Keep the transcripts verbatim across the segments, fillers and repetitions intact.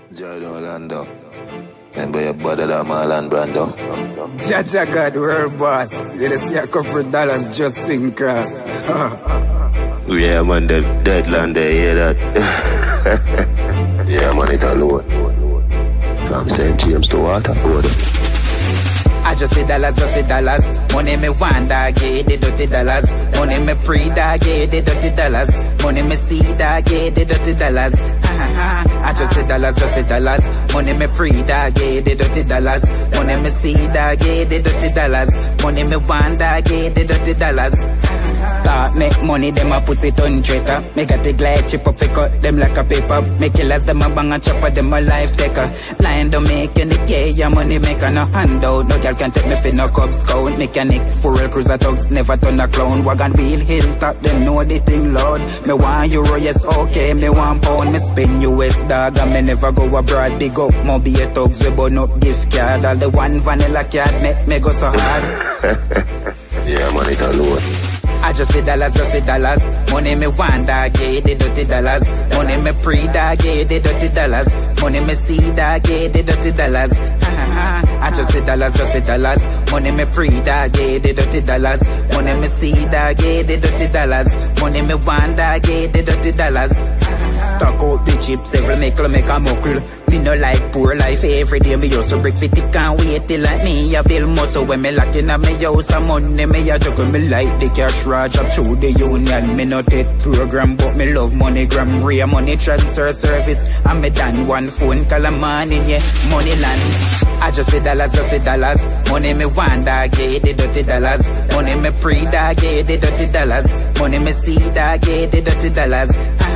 Jordan Londo. Remember your brother that Marlon Brando? Jaja God, world boss. You see a couple dollars just swing cross. Yeah, man, the deadline there, hear that? Yeah, man, it alone. From Saint James to Waterford. I just say dollars, just say dollars. Money me want, dog, yeah, the dirty dollars. Money me pre, dog, yeah, the dirty dollars. Money me see, dog, yeah, the dirty dollars. I just say dollars, just say dollars. Money me pre, dog, yeah, the dirty dollars. Money me see, dog, yeah, the dirty dollars. Money me want, dog, yeah, the dirty dollars. Start make money, them a pussy ton traitor. Make a the glide chip up, pick cut them like a paper. Make killers, them a bang and chopper, them a life taker. Line don't make any K, your money maker no handout. No girl can take me for no Cub Scout. Mechanic, full cruiser thugs, never turn a clown. Wagon wheel, hilltop, them know the thing loud. Me want euro, yes, okay, me want pound. Me spin U S dog, and me never go abroad. Big up, mobi a thugs, we burn up gift card. All the one vanilla card, make me go so hard. Yeah, man, it alone. I just say dollars, just say dollars. Money me want, dog, yeah, the dirty dollars. Money me pre, dog, yeah, the dirty dollars. Money me see, dog, yeah, the dirty dollars. I just say dollars, just say dollars. Money me pre, dog, yeah, the dirty dollars. Money me see, dog, yeah, the dirty dollars. Money me want, dog, yeah, the dirty dollars. Stock out the chips, every make make a muckle. Me no like poor life, every day me used to break fit, it can't wait till like me a build muscle. When me locking up me house a money, me a juggle, me like the cash raj up through the union. Me not take program, but me love money gram, real money transfer service. And me done one phone call a man in yeah, money land. I just say dollars, just say dollars. Money me want, dog, yeah, the dirty dollars. Money me pre, dog, yeah, the dirty dollars. Money me see, dog, yeah, the dirty dollars.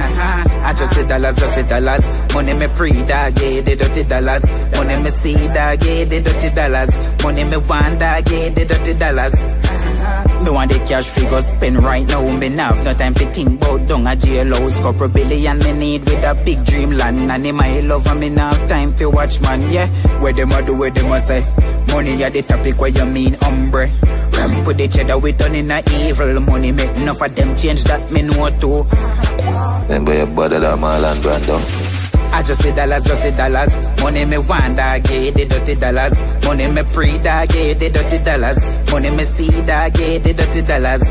I just say dollars, just say dollars. Money me pre, dog, yeah, the dirty dollars. Money me see, dog, yeah, the dirty dollars. Money me want, dog, yeah, the dirty dollars. Me want the cash figure spend right now. Me have no time to think about down a jailhouse. Couple billion me need with a big dreamland. And in my love and me not have time to watch man, yeah. Where them a do, where them a say. Money at the topic where you mean umbre. Ram put the cheddar with done in a evil. Money make enough of them change that me know too. Remember your brother that Marlon Brando? I just say dollars, just say dollars. Money me want, dog, yeah, the dirty dollars. Money me pre, dog, yeah, the dirty dollars. Money me see, dog, yeah, the dirty dollars.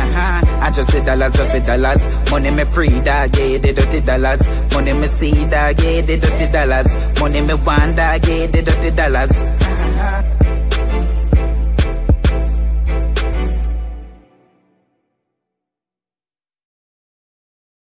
I just say dollars, just say dollars. Money me pre, dog, yeah, the dirty dollars. Money me see, dog, yeah, the dirty dollars. Money me want, dog, yeah, the dirty dollars.